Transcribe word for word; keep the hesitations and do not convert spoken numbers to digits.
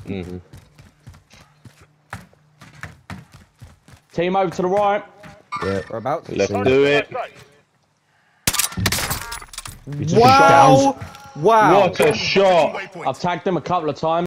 Mm-hmm. Team over to the right. Yeah. We're about to. Let's do it. You took Wow! a shot. Wow! What a shot! I've tagged them a couple of times.